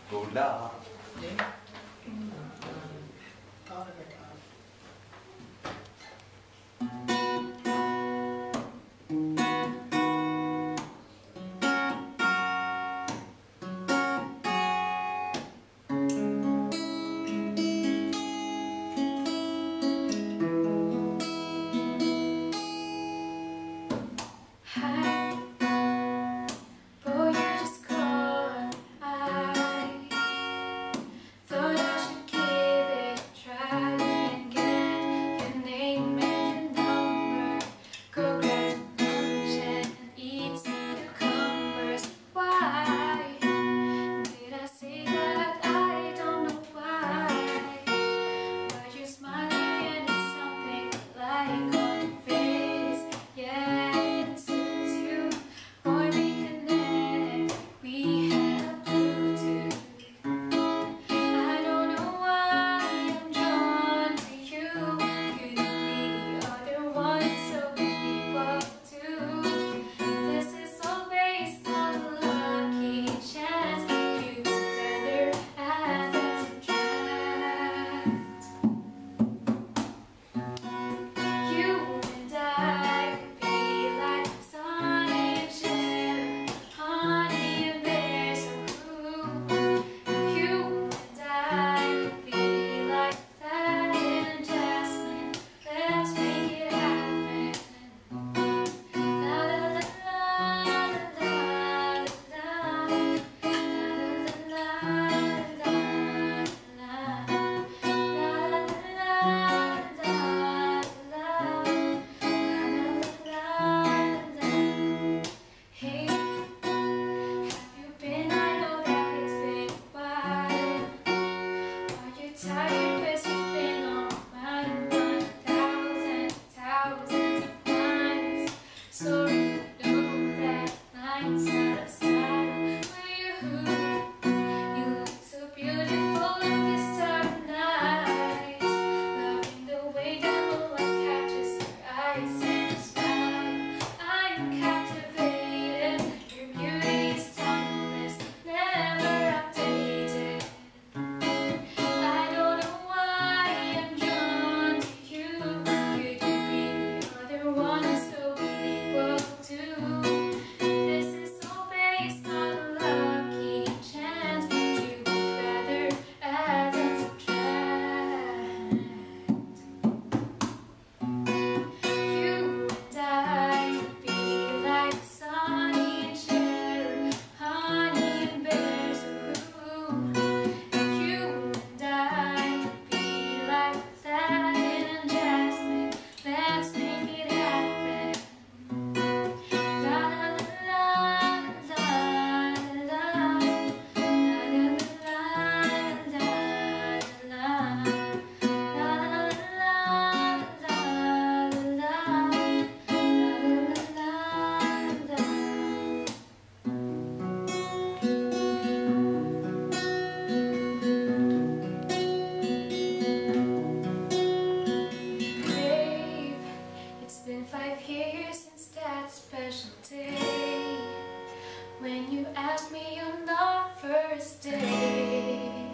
Bola. Đấy. To là phải to. When you asked me on the first date,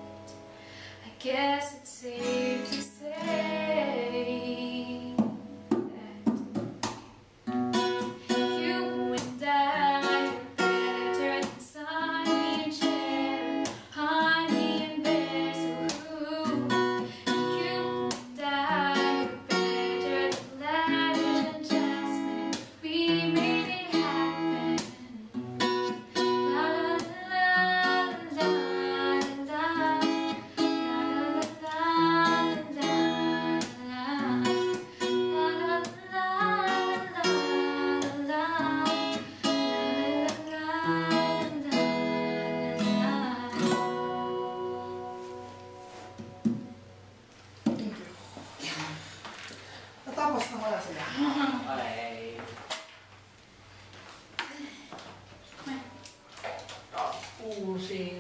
I guess it's safe to say that you and I are better than Sonny and Cher, Honey and Bear. So you and I are better than Lavender and Jasmine. We made it happen. Natapos na wala sila. Okay. Tapusin.